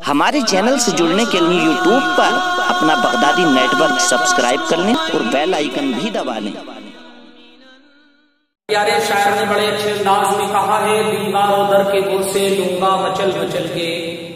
ہمارے چینل سے جڑنے کے لیے یوٹیوب پر اپنا بغدادی نیٹ ورک سبسکرائب کر لیں اور بیل آئیکن بھی دبا لیں۔ پیارے شاعر نے بڑے اچھے انداز میں کہا ہے، دیوار و در کے وہ سے لوں گا مچل مچل کے،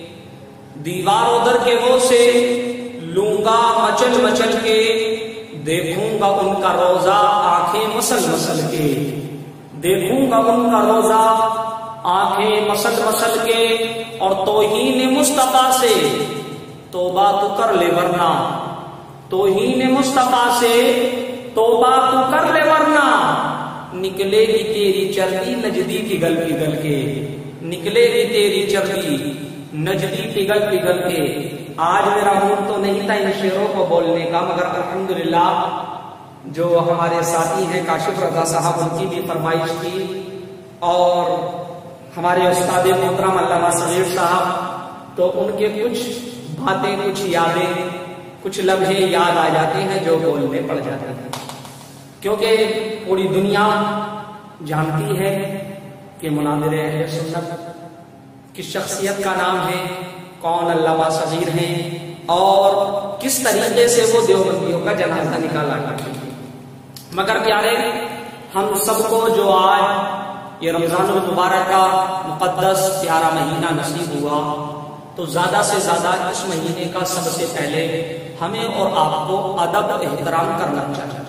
دیوار و در کے وہ سے لوں گا مچل مچل کے، دیکھوں گا ان کا روزہ آنکھیں مسل مسل کے، دیکھوں گا ان کا روزہ آنکھیں مسل مسل کے، اور توہین مصطفیٰ سے توبہ تو کر لے ورنہ، توہین مصطفیٰ سے توبہ تو کر لے ورنہ، نکلے گی تیری چردی نجدی پگھل پگھل کے، نکلے گی تیری چردی نجدی پگھل پگھل کے۔ آج میرا موڈ تو نہیں تھا ان شعروں کو بولنے کا، مگر الحمدللہ جو ہمارے ساتھی ہیں کاشف رضا صاحب، ان کی بھی فرمائش تھی، اور ہمارے استاد محترم علامہ صغیر صاحب، تو ان کے کچھ باتیں، کچھ یادیں، کچھ لمحے یاد آ جاتے ہیں جو بولنے پڑ جاتے ہیں، کیونکہ پوری دنیا جانتی ہے کہ مناظر اہل سنت کس شخصیت کا نام ہے، کون علامہ صغیر ہیں، اور کس طریقے سے وہ دیوبندیوں کا جنازہ نکالا کرتے ہیں۔ مگر پیارے، ہم سب کو جو آج یہ رمضان المبارک کا مقدس پیارا مہینہ نصیب ہوا، تو زیادہ سے زیادہ اس مہینے کا سب سے پہلے ہمیں اور آپ کو ادب احترام کرنا چاہیے۔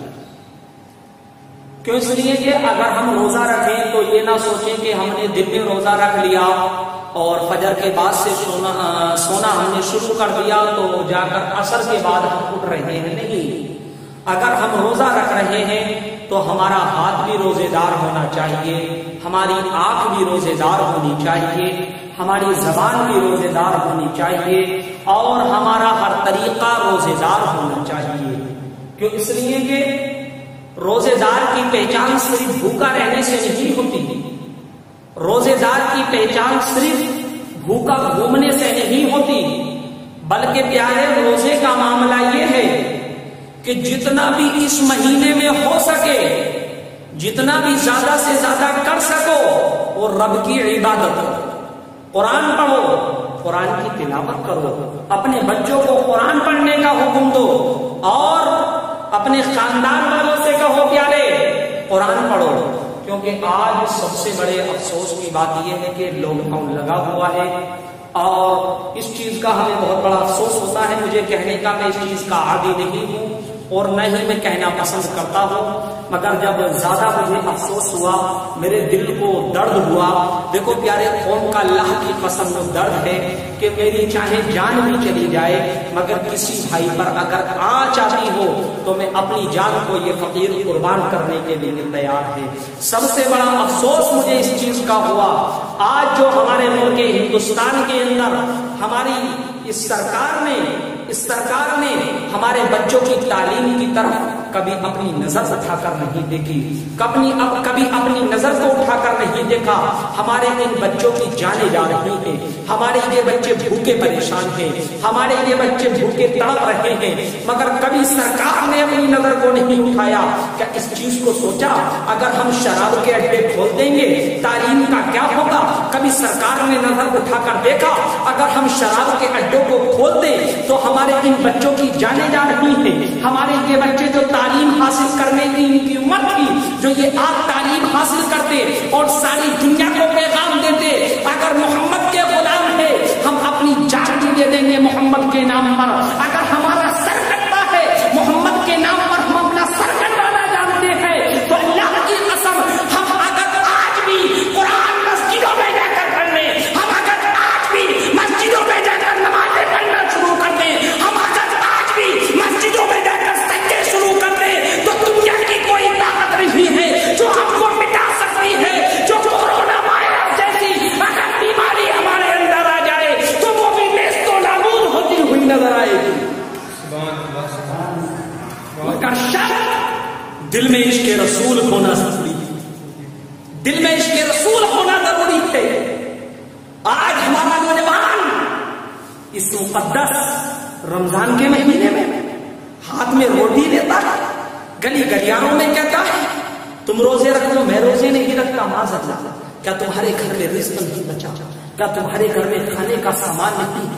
کیوں؟ اس لیے کہ اگر ہم روزہ رکھیں تو یہ نہ سوچیں کہ ہم نے دن میں روزہ رکھ لیا اور فجر کے بعد سے سونا ہم نے شروع کر دیا تو جا کر عصر کے بعد ہم اٹھ رہے ہیں، نہیں۔ اگر ہم روزہ رکھ رہے ہیں تو ہمارا ہاتھ بھی روزے دار ہونا چاہیے، ہماری آنکھ بھی روزے دار ہونی چاہیے، ہماری زبان بھی روزے دار ہونی چاہیے، اور ہمارا ہر طریقہ روزے دار ہونا چاہیے۔ کیوں؟ اس لیے کہ روزے دار کی پہچان صرف بھوکا رہنے سے نہیں ہوتی، روزے دار کی پہچان صرف بھوکا گھومنے سے نہیں ہوتی، بلکہ پیارے روزے کا معاملہ یہ ہے کہ جتنا بھی اس مہینے میں ہو سکے، جتنا بھی زیادہ سے زیادہ کر سکو، وہ رب کی عبادت کرو، قرآن پڑھو، قرآن کی تلاوت کرو، اپنے بچوں کو قرآن پڑھنے کا حکم دو، اور اپنے خاندان والوں سے کہو پیارے قرآن پڑھو۔ کیونکہ آج سب سے بڑے افسوس کی بات یہ ہے کہ لاک ڈاؤن لگا ہوا ہے، اور اس چیز کا ہمیں بہت بڑا افسوس ہوتا ہے۔ مجھے کہنے کا میں اس چیز کا عادی نہیں ہوں اور نہ ہی میں کہنا پسند کرتا ہوں، مگر جب زیادہ مجھے افسوس ہوا، میرے دل کو درد ہوا۔ دیکھو پیارے، قوم کا اللہ کی قسم وہ درد ہے کہ میری چاہے جان بھی چلی جائے، مگر کسی بھائی پر اگر آنچ آتی ہو تو میں اپنی جان کو یہ فقیر قربان کرنے کے لیے تیار ہے۔ سب سے بڑا افسوس مجھے اس چیز کا ہوا، آج جو ہمارے ملک ہندوستان کے اندر ہماری اس سرکار نے ہمارے بچوں کی تعلیم کی طرف کبھی اپنی نظر اٹھا کر نہیں دیکھی، کبھی اپنی نظر کو اٹھا کر نہیں دیکھا۔ ہمارے ان بچوں کی جانیں جا رہی ہیں، ہمارے یہ بچے بھوکے پریشان ہیں، ہمارے یہ بچے بھوکے تڑپ رہے ہیں، مگر کبھی سرکار نے اپنی نظر کو نہیں اٹھایا۔ کیا اس چیز کو سوچا اگر ہم شراب کے اڈے کھول دیں گے تعلیم کا کیا ہوگا؟ کبھی سرکار نے نظر اٹھا کر دیکھا اگر ہم شراب کے اڈوں کو کھول دیں تو ہمارے ان بچوں کی جانیں جا رہی ہیں، ہمارے یہ بچے جو تعلیم حاصل کرنے کی ان کی عمر تھی، جو یہ آپ تعلیم حاصل کرتے اور ساری دنیا کو پیغام دیتے، اگر محمد کے غلام ہے ہم اپنی جان بھی دے دیں گے محمد کے نام پر۔ اگر ہمارا سر کٹتا ہے محمد کے نام پر، ہم اپنا سر کٹوانا جانتے ہیں، تو اللہ کی قسم ہم اگر آج بھی قرآن مسجدوں میں جا کر پڑھ لیں، ہم اگر آج بھی مسجدوں میں جا کر نمازیں پڑھنا شروع کر دیں، ہم اگر آج بھی مسجدوں میں جا کر سجدے شروع کر دیں، تو دنیا کی کوئی طاقت نہیں ہے جو ہم کو مٹا سکتی ہے۔ جو کورونا وائرس جیسی اگر بیماری ہمارے اندر آ جائے تو وہ بھی نیست و نابود ہوتی ہوئی نظر آئے گی۔ مگر شرط دل میں عشق رسول ہونا ضروری ہے، دل میں عشق رسول ہونا ضروری ہے۔ آج ہمارا نوجوان اس مقدس رمضان کے مہینے میں ہاتھ میں روٹی لیتا ہے، گلی گلیاوں میں کہتا ہے تم روزے رکھ لو، میں روزے نہیں رکھتا، معاذ اللہ۔ کیا تمہارے گھر میں رزق نہیں بچا؟ کیا تمہارے گھر میں کھانے کا سامان نہیں؟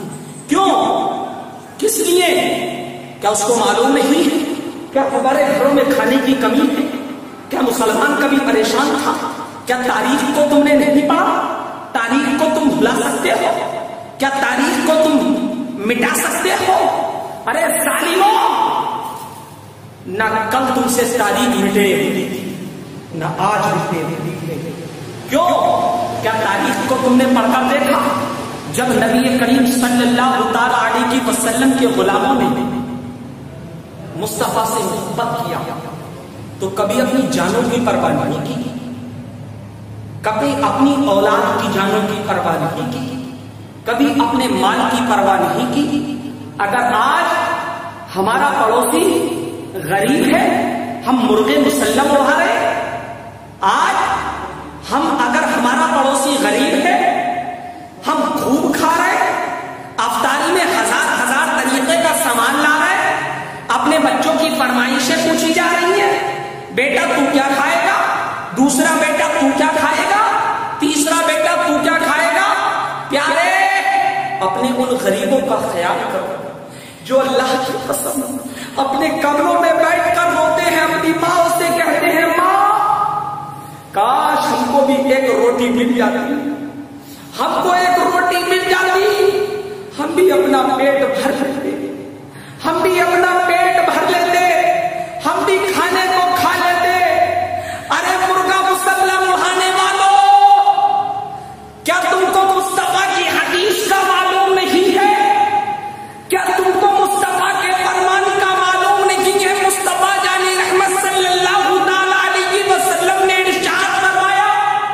کیوں؟ کس لیے؟ کیا اس کو معلوم نہیں ہے کیا ہمارے گھروں میں کھانے کی کمی ہے؟ کیا مسلمان کبھی پریشان تھا؟ کیا تاریخ کو تم نے نہیں پڑھا؟ تاریخ کو تم بھلا سکتے ہو؟ کیا تاریخ کو تم مٹا سکتے ہو؟ ارے ظالموں، نہ کل تم سے تاریخ مٹے نہ آج مٹے. کیوں؟ کیا تاریخ کو تم نے پڑھ کر دیکھا؟ جب نبی کریم صلی اللہ تعالی علیہ وسلم کے غلاموں نے مصطفیٰ سے محبت کیا تو کبھی اپنی جانوں کی پرواہ نہیں کی، کبھی اپنی اولاد کی جانوں کی پرواہ نہیں کی، کبھی اپنے مال کی پرواہ نہیں کی. اگر آج ہمارا پڑوسی غریب ہے ہم مرغے مسلم اڑا رہے، آج اگر ہمارا پڑوسی غریب ہے ہم خوب کھا رہے، افطاری میں ہزار طریقے کا سامان لا رہے، اپنے بچوں کی فرمائشیں پوچھی جا رہی ہیں، بیٹا تو کیا کھائے گا، دوسرا بیٹا تو کیا کھائے گا، تیسرا بیٹا تو کیا کھائے گا. پیارے، اپنے ان غریبوں کا خیال کرو جو اللہ کی قسم اپنے کمروں میں بیٹھ کر روتے ہیں، اپنی ماں سے کہتے ہیں ماں کاش ہم کو بھی ایک روٹی مل جاتی، ہم کو ایک روٹی مل جاتی، ہم بھی اپنا پیٹ بھر لیتے، ہم بھی اپنا پیٹ بھر لیتے، ہم بھی کھانے کو کھا لیتے. ارے مرغا مسلم اڑانے والوں، کیا تم کو مصطفیٰ کی حدیث کا معلوم نہیں ہے؟ کیا تم کو مصطفیٰ کے فرمان کا معلوم نہیں ہے؟ مصطفیٰ جانی رحمت صلی اللہ تعالی علیہ وسلم نے ارشاد فرمایا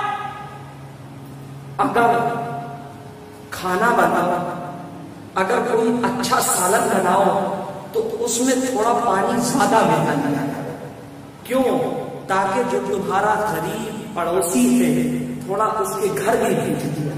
اگر کھانا بناؤ، اگر کوئی اچھا سالن بناؤ تو اس میں تھوڑا پانی زیادہ ملانا. کیوں؟ تاکہ جو تمہارا غریب پڑوسی ہے تھوڑا اس کے گھر بھی بھیج دیا.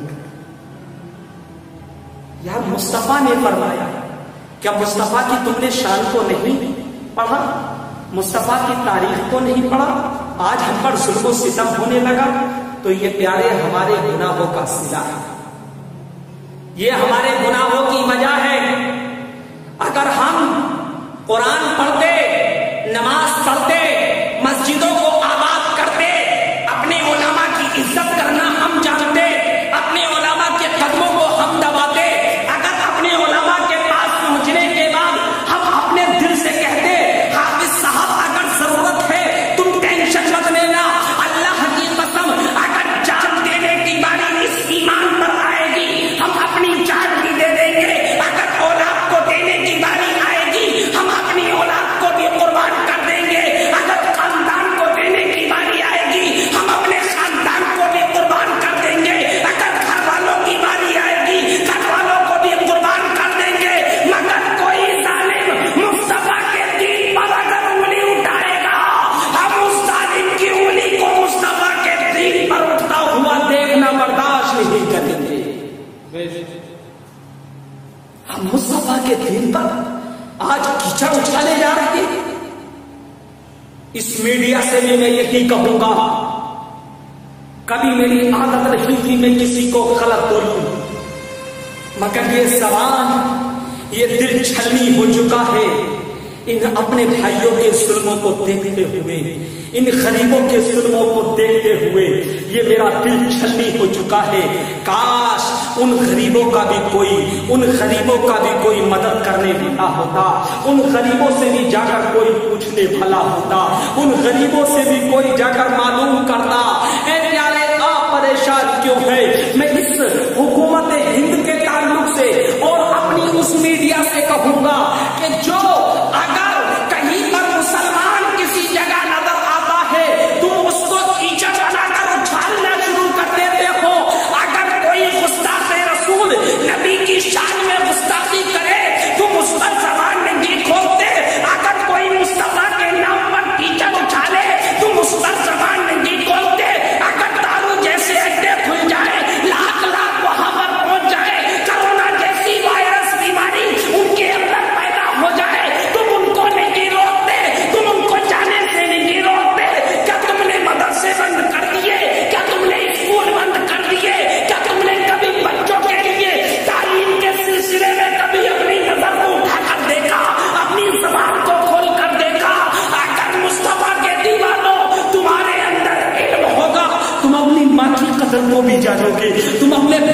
یار مصطفیٰ نے فرمایا، کیا مصطفیٰ کی تم نے شان کو نہیں پڑھا؟ مصطفیٰ کی تاریخ کو نہیں پڑھا؟ آج ہم پر ظلم و ستم ہونے لگا تو یہ پیارے ہمارے گناہوں کا صلہ ہے، یہ ہمارے گناہوں کی وجہ ہے. اگر ہم قرآن پڑھتے، نماز پڑھتے، مسجدوں کو آباد کرتے، اپنے علماء کی عزت کرنا ہم جانتے، اپنے علماء کے قدموں کو ہم دباتے، اگر اپنے علماء کے پاس پہنچنے کے بعد ہم اپنے دل سے کہتے حافظ صاحب اگر ضرورت ہے تم ٹینشن مت لینا، اللہ کی قسم اگر جان دینے کی باری اس ایمان پر آئے گی ہم اپنی جان بھی دے دیں گے، اگر اولاد کو دینے کی باری آئے گی ہم اپنی اولاد کو بھی قربان کر دیں گے، اگر خاندان کو دینے کی باری آئے گی ہم اپنے خاندان کو بھی قربان کر دیں گے، اگر گھر والوں کی باری آئے گی گھر والوں کو بھی قربان کر دیں گے. مگر کوئی ظالم مصطفیٰ کے دین پر اگر انگلی اٹھائے گا ہم اس ظالم کی انگلی کو مصطفیٰ کے دین پر اٹھتا ہوا دیکھنا برداشت نہیں کریں گے. ہم مصطفیٰ کے دین پر آج کیچڑ اچھالے جا رہے ہیں. اس میڈیا سے بھی میں یہی کہوں گا، کبھی میری عادت نہیں تھی میں کسی کو غلط بولوں، مگر یہ زبان یہ دل چھلنی ہو چکا ہے ان اپنے بھائیوں کے ظلموں کو دیکھتے ہوئے، ان غریبوں کے ظلموں کو دیکھتے ہوئے یہ میرا دل چھلنی ہو چکا ہے. کاش ان غریبوں کا بھی کوئی مدد کرنے والا ہوتا، ان غریبوں سے بھی جا کر کوئی پوچھنے والا ہوتا، ان غریبوں سے بھی کوئی جا کر معلوم کرتا اے پیارے آپ پریشان کیوں ہے. میں اس حکومت ہند کے تعلق سے اور اپنی اس میڈیا سے کہوں گا کہ جو اگر کہیں پر مسلمان کسی جگہ نظر آتا ہے تم اس کو کیچڑ بنا کر اچھالنا شروع کر دیتے ہو. اگر کوئی گستاخ رسول نبی کی شان میں گستاخی کرے تم اس پر زبان نہیں کھولتے، اگر کوئی مصطفیٰ کے نام پر کیچڑ اچھالے تم اس پر زبان نہیں کھولتے، اگر دارو جیسے اڈے کھل جائے لاکھ وہاں پر پہنچ جائے، کرونا समंदर को भी जालोगे, तुम अपने